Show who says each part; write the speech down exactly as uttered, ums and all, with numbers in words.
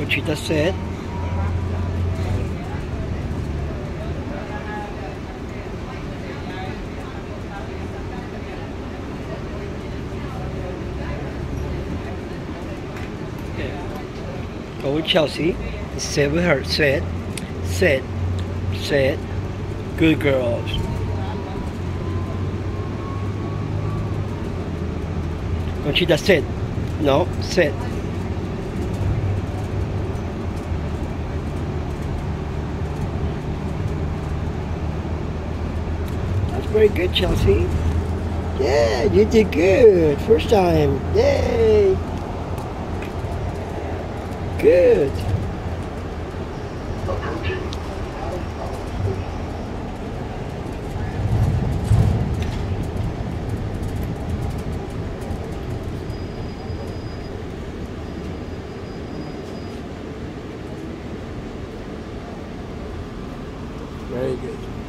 Speaker 1: Conchita sit. Go with Chelsea. Sit with her. Sit. Sit. Sit. Good girls. Conchita, sit. No, sit. That's very good, Chelsea. Yeah, you did good. First time. Yay. Good. Very good.